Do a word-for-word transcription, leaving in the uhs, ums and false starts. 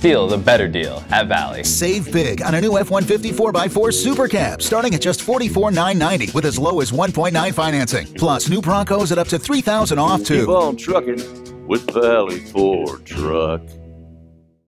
steal the better deal at Valley. Save big on a new F one fifty four by four Super Cab, starting at just forty-four thousand nine hundred ninety dollars with as low as one point nine financing. Plus, new Broncos at up to three thousand dollars off, too. Keep on trucking with Valley Ford Truck.